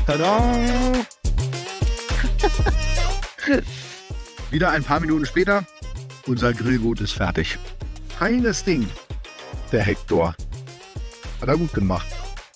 Tada! Wieder ein paar Minuten später, unser Grillgut ist fertig. Feines Ding, der Hector. Hat er gut gemacht.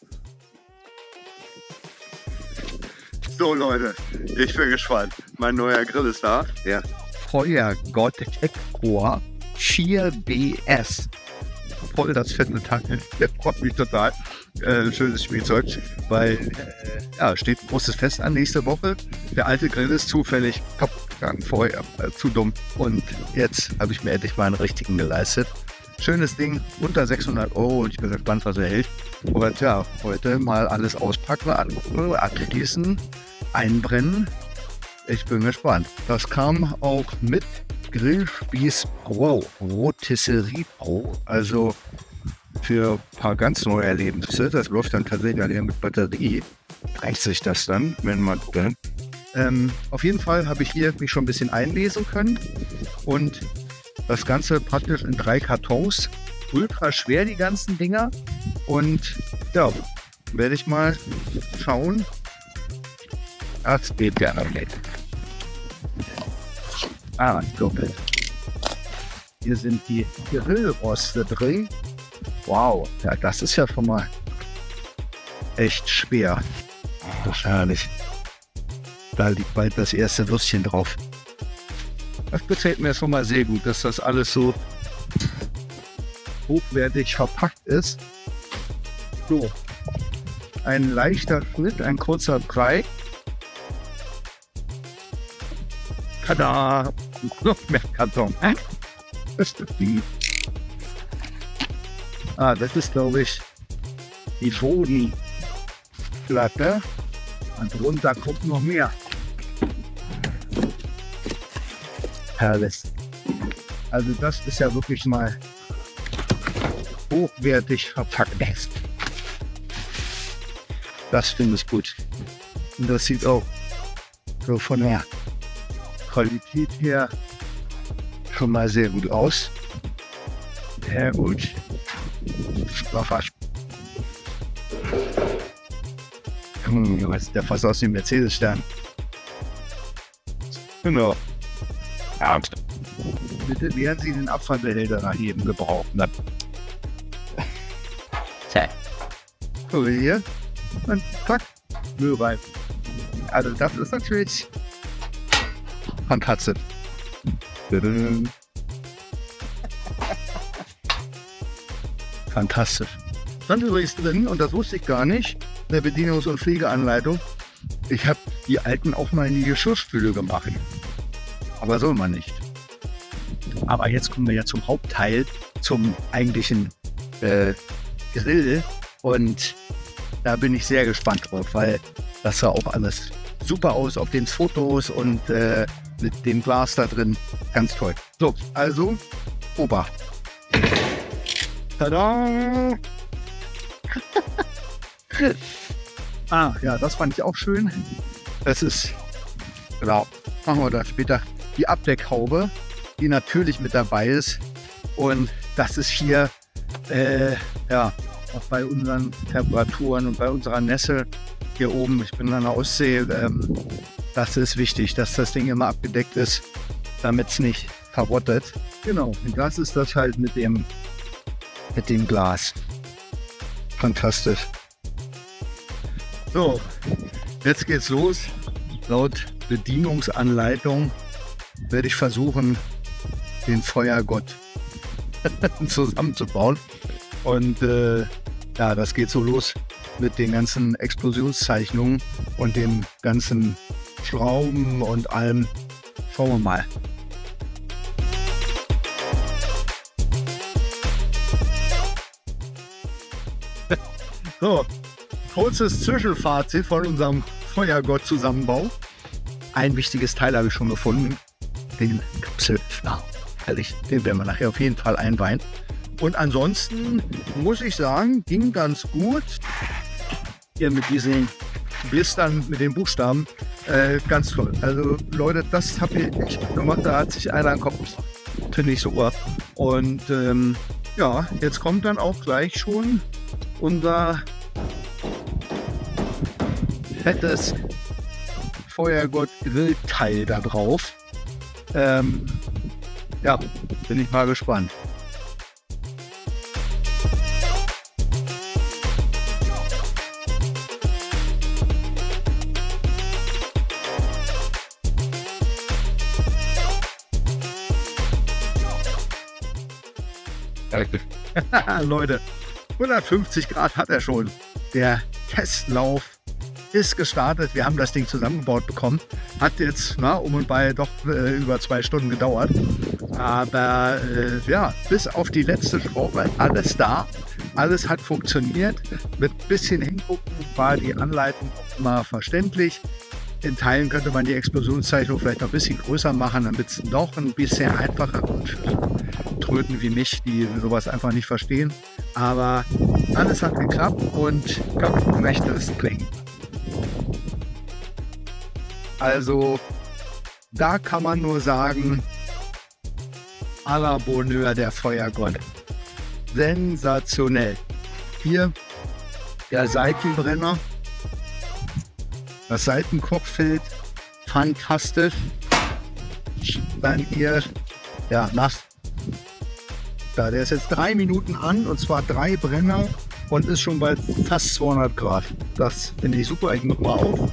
So Leute, ich bin gespannt. Mein neuer Grill ist da. Der Feuergott Hector 4BS. Voll das fette Teil. Der freut mich total. Schönes Spielzeug, weil ja, steht großes Fest an nächste Woche. Der alte Grill ist zufällig kaputt gegangen vorher, zu dumm. Und jetzt habe ich mir endlich mal einen richtigen geleistet. Schönes Ding, unter 600 € und ich bin gespannt, was er hält. Und ja, heute mal alles auspacken, angucken, abschließen, einbrennen. Ich bin gespannt. Das kam auch mit Grillspieß Pro, Rotisserie Pro, also für ein paar ganz neue Erlebnisse. Das läuft dann tatsächlich eher mit Batterie. Reicht sich das dann, wenn man will. Auf jeden Fall habe ich hier mich schon ein bisschen einlesen können und das Ganze praktisch in 3 Kartons. Ultra schwer, die ganzen Dinger. Und ja, werde ich mal schauen. Das geht ja noch nicht. Doppelt. Hier sind die Grillroste drin. Wow, ja, das ist ja schon mal echt schwer. Wahrscheinlich. Da liegt bald das erste Würstchen drauf. Das gefällt mir schon mal sehr gut, dass das alles so hochwertig verpackt ist. So, ein leichter Schnitt, ein kurzer Brei. Tada! Noch mehr Karton. Das ist die. Das ist, glaube ich, die Bodenplatte. Und drunter kommt noch mehr. Herrlich. Also das ist ja wirklich mal hochwertig verpackt. Das finde ich gut. Und das sieht auch so von der Qualität her schon mal sehr gut aus. Sehr gut. Was ist der fast aus dem Mercedes-Stern? Genau. Ja. Bitte werden Sie den Abfallbehälter nach jedem gebrauchen. So, hier. Und zack. Müll rein. Also das ist natürlich fantastisch. Fantastisch. Dann übrigens drin, und das wusste ich gar nicht, eine Bedienungs- und Pflegeanleitung. Ich habe die alten auch mal in die Geschirrspüle gemacht. Aber soll man nicht. Aber jetzt kommen wir ja zum Hauptteil, zum eigentlichen Grill. Und da bin ich sehr gespannt drauf, weil das sah auch alles super aus auf den Fotos und mit dem Glas da drin. Ganz toll. So, also, Obacht. Tada! Ja, das fand ich auch schön. Das ist, genau, machen wir das später. Die Abdeckhaube, die natürlich mit dabei ist. Und das ist hier, ja, auch bei unseren Temperaturen und bei unserer Nässe hier oben, ich bin an der Ostsee, das ist wichtig, dass das Ding immer abgedeckt ist, damit es nicht verrottet. Genau, und das ist das halt mit dem Glas. Fantastisch. So, jetzt geht's los. Laut Bedienungsanleitung werde ich versuchen, den Feuergott zusammenzubauen. Und ja, das geht so los mit den ganzen Explosionszeichnungen und den ganzen Schrauben und allem. Schauen wir mal. So, kurzes Zwischenfazit von unserem Feuergott-Zusammenbau. Ein wichtiges Teil habe ich schon gefunden. Den Kapselöffner. Herrlich, den werden wir nachher auf jeden Fall einweihen. Und ansonsten muss ich sagen, ging ganz gut. Hier mit diesen Blistern, mit den Buchstaben, ganz toll. Also Leute, das habe ich echt gemacht. Da hat sich einer an den Kopf gemacht. Finde ich super. Und ja, jetzt kommt dann auch gleich schon unser fettes Feuergott-Grillteil da drauf. Ja, bin ich mal gespannt. Leute, 150 Grad hat er schon. Der Testlauf ist gestartet. Wir haben das Ding zusammengebaut bekommen. Hat jetzt um und bei doch über 2 Stunden gedauert. Aber ja, bis auf die letzte Schraube alles da. Alles hat funktioniert. Mit ein bisschen hingucken war die Anleitung auch immer verständlich. In Teilen könnte man die Explosionszeichnung vielleicht noch ein bisschen größer machen, damit es noch ein bisschen einfacher wird für Tröten wie mich, die sowas einfach nicht verstehen. Aber alles hat geklappt und Gott möchte es klingen. Also da kann man nur sagen, à la Bonheur der Feuergott. Sensationell. Hier der Seitenbrenner. Das Seitenkochfeld, fantastisch. Dann hier, ja, nass. Da, der ist jetzt 3 Minuten an und zwar 3 Brenner und ist schon bei fast 200 Grad. Das finde ich super. Ich mache mal auf.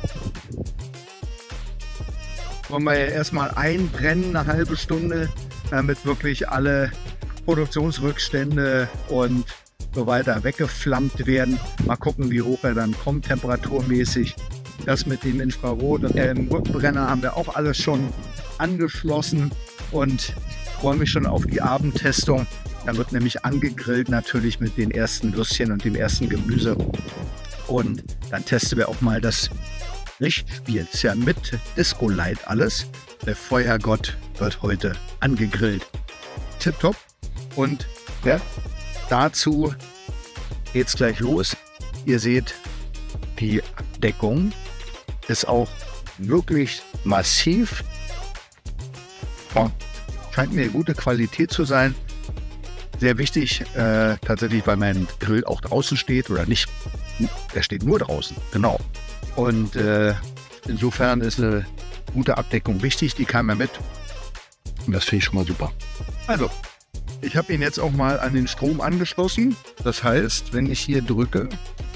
Wollen wir ja erstmal einbrennen, eine halbe Stunde, damit wirklich alle Produktionsrückstände und so weiter weggeflammt werden. Mal gucken, wie hoch er dann kommt, temperaturmäßig. Das mit dem Infrarot und dem Rückenbrenner haben wir auch alles schon angeschlossen und freue mich schon auf die Abendtestung. Da wird nämlich angegrillt natürlich mit den ersten Würstchen und dem ersten Gemüse. Und dann testen wir auch mal das Lichtspiel. Ist ja mit Disco Light alles. Der Feuergott wird heute angegrillt. Tipptopp. Und ja, dazu geht's gleich los. Ihr seht, die Abdeckung ist auch wirklich massiv. Oh, scheint mir gute Qualität zu sein. Sehr wichtig, tatsächlich, weil mein Grill auch draußen steht oder nicht. Der steht nur draußen, genau. Und insofern ist eine gute Abdeckung wichtig, die kam ja mit. Und das finde ich schon mal super. Also, ich habe ihn jetzt auch mal an den Strom angeschlossen. Das heißt, wenn ich hier drücke,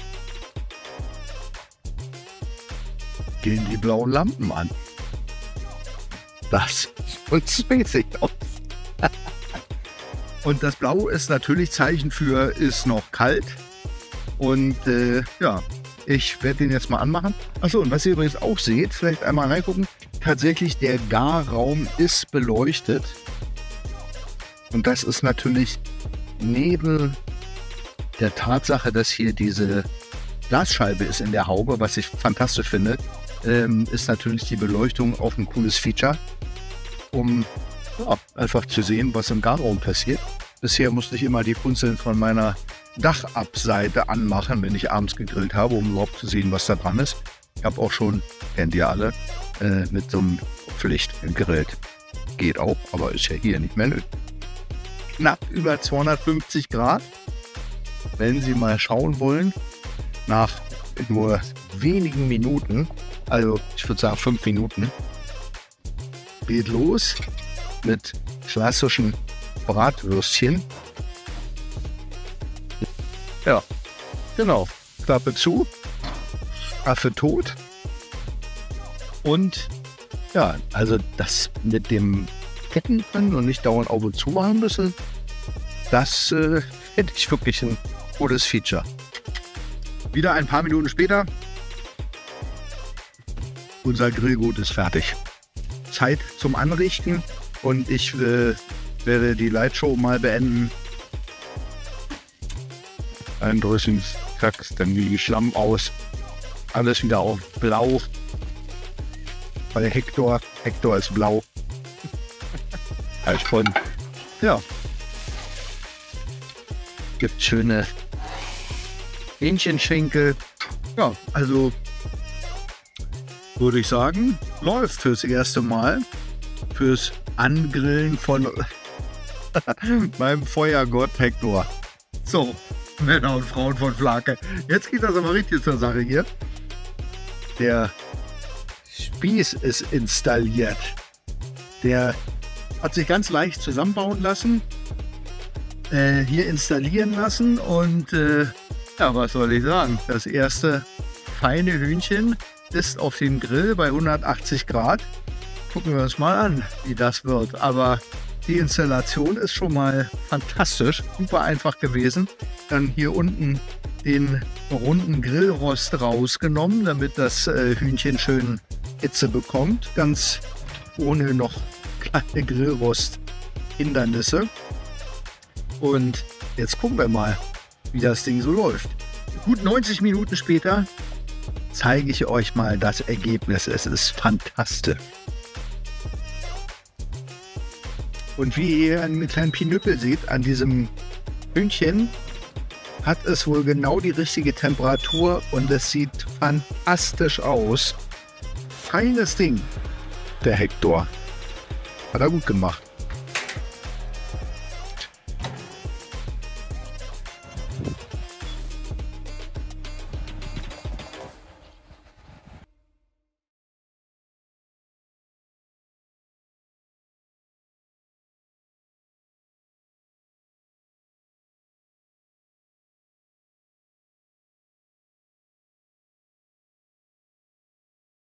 gehen die blauen Lampen an. Das sieht spacig aus. Und das Blau ist natürlich Zeichen für, ist noch kalt. Und ja, ich werde den jetzt mal anmachen. Achso, und was ihr übrigens auch seht, vielleicht einmal reingucken, tatsächlich der Garraum ist beleuchtet. Und das ist natürlich neben der Tatsache, dass hier diese Glasscheibe ist in der Haube, was ich fantastisch finde, ist natürlich die Beleuchtung auch ein cooles Feature, um ja, einfach zu sehen, was im Garraum passiert. Bisher musste ich immer die Funzeln von meiner Dachabseite anmachen, wenn ich abends gegrillt habe, um überhaupt zu sehen, was da dran ist. Ich habe auch schon, kennt ihr alle, mit so einem Pflicht gegrillt. Geht auch, aber ist ja hier nicht mehr nötig. Knapp über 250 Grad. Wenn Sie mal schauen wollen, nach nur wenigen Minuten, also ich würde sagen 5 Minuten, geht los mit klassischen Bratwürstchen. Ja, genau. Klappe zu, Affe tot. Und ja, also das mit dem Ketten können und nicht dauernd auf und zu machen müssen, das finde ich wirklich ein gutes Feature. Wieder ein paar Minuten später, unser Grillgut ist fertig. Zeit zum Anrichten und ich werde die Lightshow mal beenden. Ein Drüschen Kacks, dann wie Schlamm aus. Alles wieder auf blau. Weil Hector ist blau. Halt von, ja. Gibt schöne Hähnchenschenkel. Ja, also würde ich sagen, läuft fürs erste Mal. Fürs Angrillen von meinem Feuergott Hector. So, Männer und Frauen von Flake. Jetzt geht das aber richtig zur Sache hier. Der Spieß ist installiert. Der hat sich ganz leicht zusammenbauen lassen, hier installieren lassen und ja, was soll ich sagen? Das erste feine Hühnchen ist auf dem Grill bei 180 Grad. Gucken wir uns mal an, wie das wird. Aber die Installation ist schon mal fantastisch, super einfach gewesen. Dann hier unten den runden Grillrost rausgenommen, damit das Hühnchen schön Hitze bekommt, ganz ohne noch kleine Grillrost-Hindernisse. Und jetzt gucken wir mal, wie das Ding so läuft. Gut 90 Minuten später zeige ich euch mal das Ergebnis. Es ist fantastisch. Und wie ihr einen kleinen Pinüppel seht an diesem Hühnchen, hat es wohl genau die richtige Temperatur und es sieht fantastisch aus. Feines Ding, der Hector. Hat er gut gemacht.